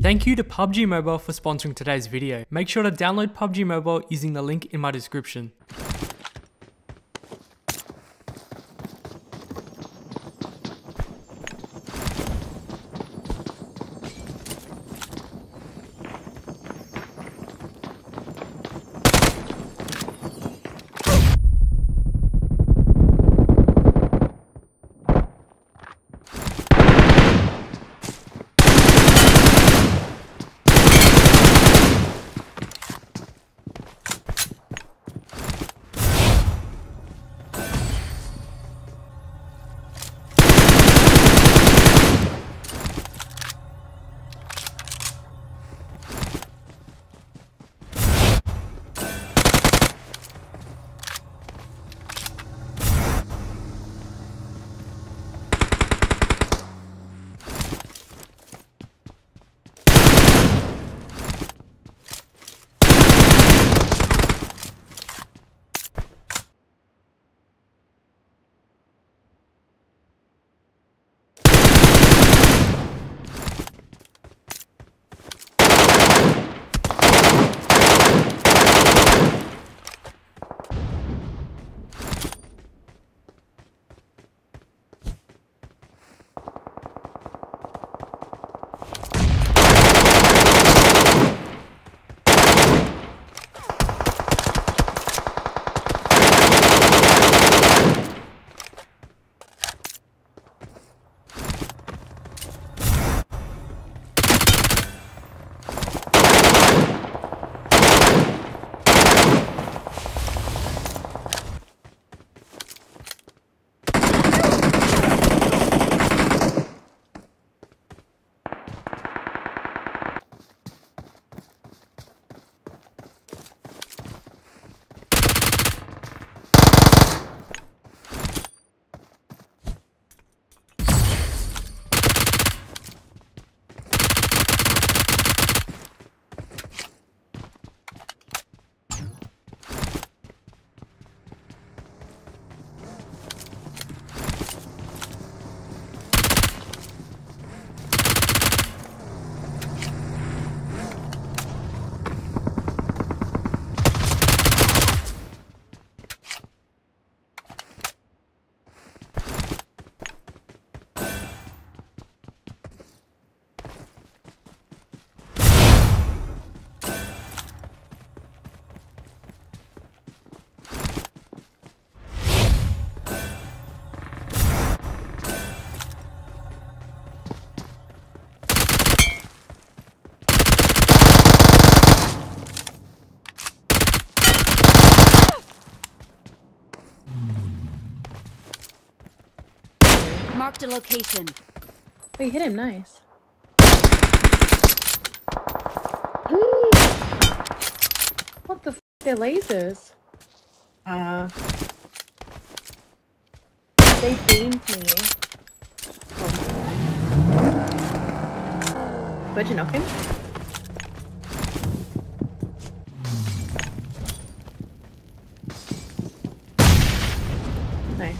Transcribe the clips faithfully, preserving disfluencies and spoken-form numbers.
Thank you to P U B G Mobile for sponsoring today's video. Make sure to download P U B G Mobile using the link in my description. Marked a location. Oh, you hit him, nice. What the f? They're lasers. Uh, they beamed me. Oh. Where'd you knock him? Nice.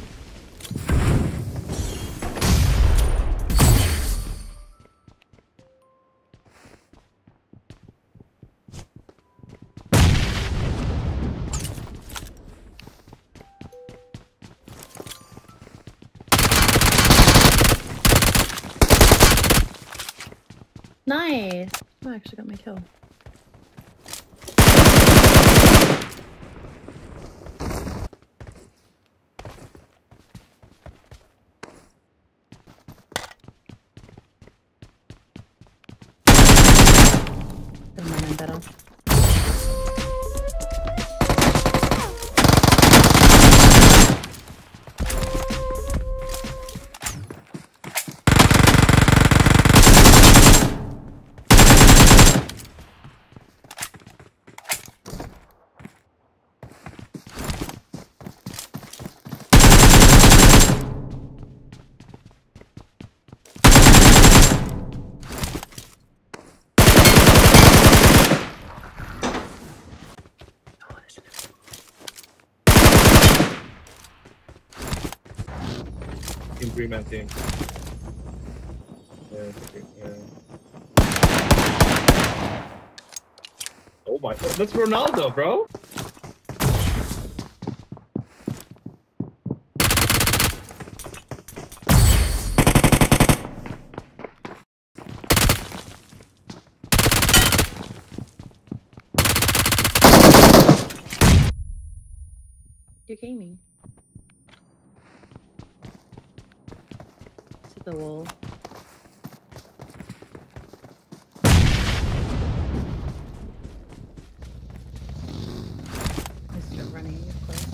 Nice! Oh, I actually got my kill. Never mind, I'm better. Team three man team. Yeah, okay, yeah. my god, that's Ronaldo, bro. You're gaming. To the wall. I'm still running, of course.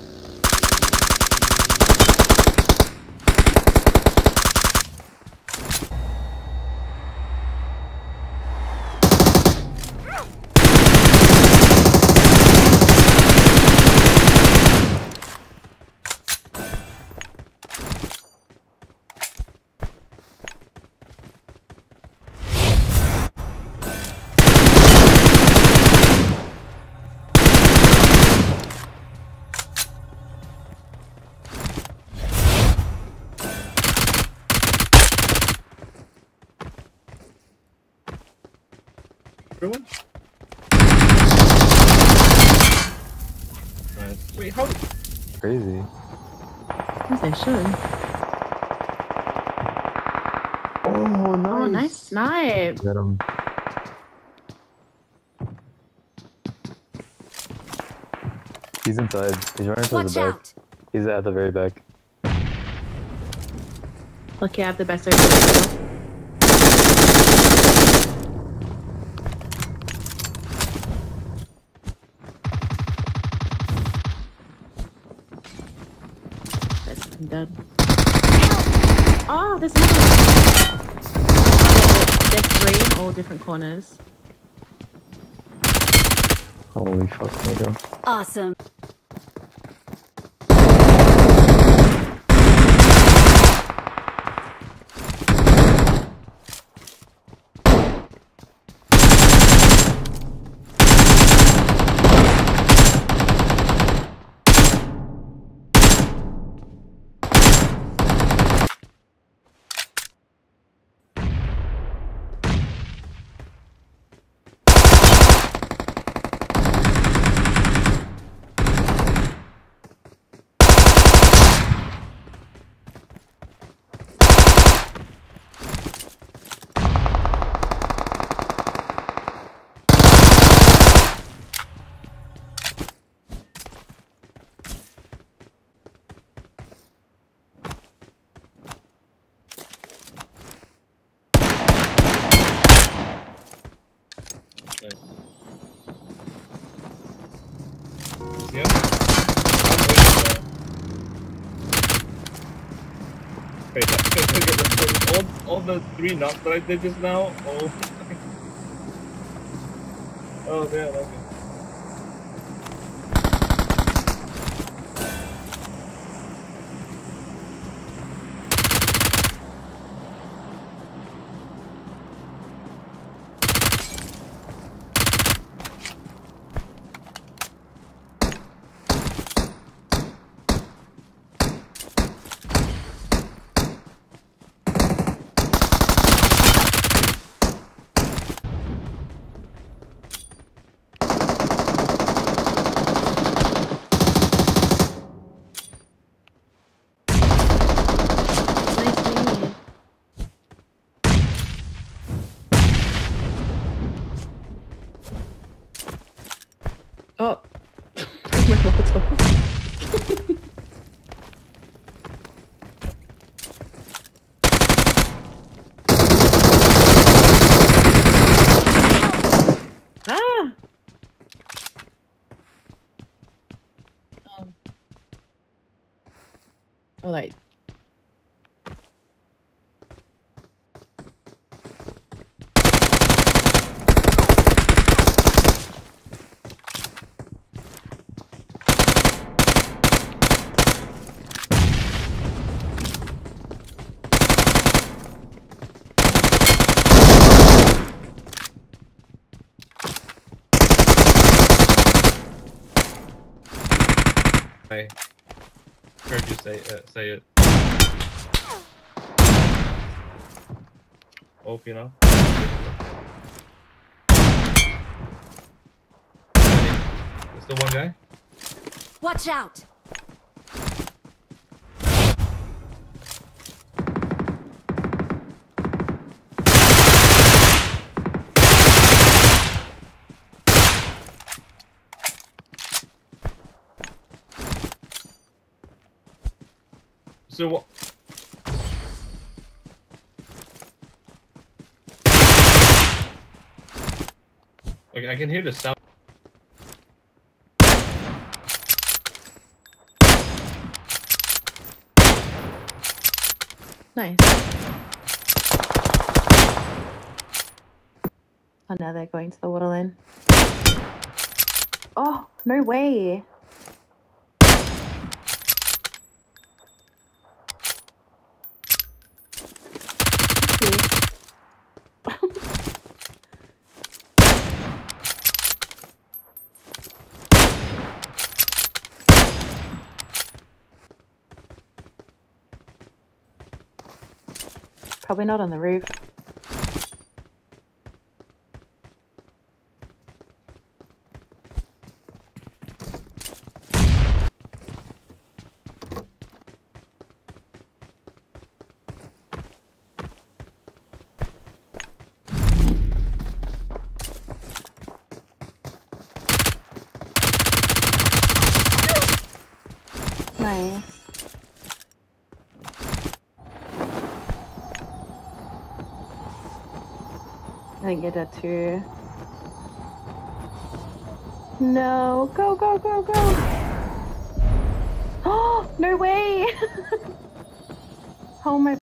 Everyone? Nice. Wait, how? Crazy. As they should. Oh, nice. Oh, nice snipe. Got him. He's inside. He's running towards Watch the back. out! He's at the very back. Lucky I have the best idea. I'm dead. Oh, there's another one. There's three in all different corners. Holy fuck, nigga. Awesome. Yeah. Wait, all, all the three knocks that I did just now. Oh, oh yeah, okay. Oh. My Molotov. Ah! Um. Oh, like. I heard you say uh, say it. Hope you know. Still one guy. Watch out! So what? Okay, I can hear the sound. Nice. Oh, now they're going to the water lane. Oh, no way. Probably not on the roof. Nice. I think you're dead too. No, go, go, go, go. Oh, no way. Oh my.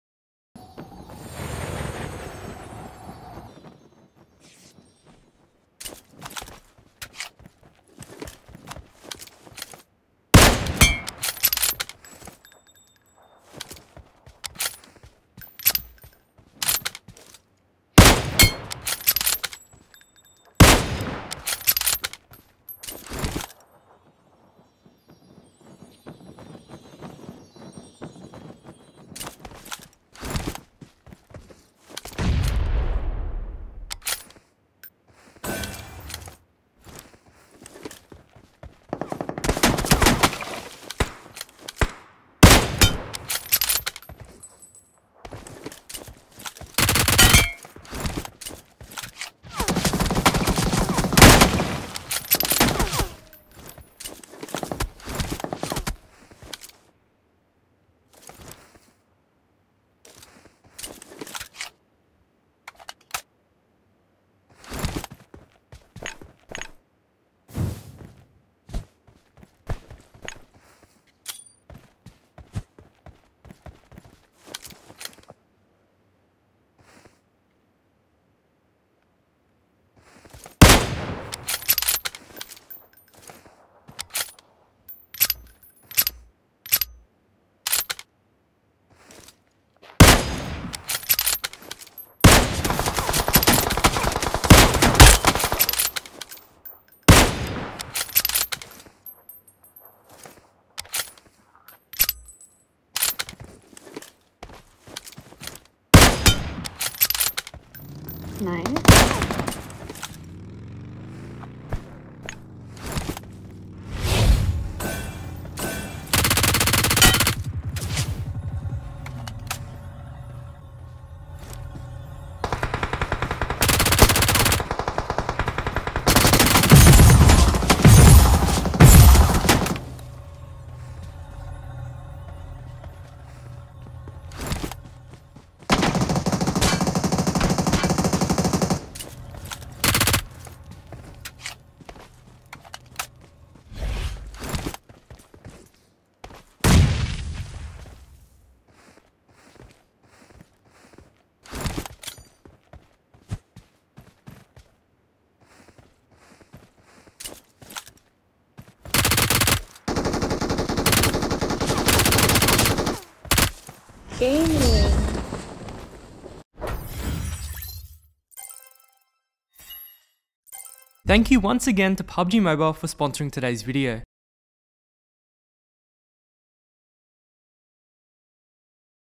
Nice. Gaming. Thank you once again to P U B G Mobile for sponsoring today's video.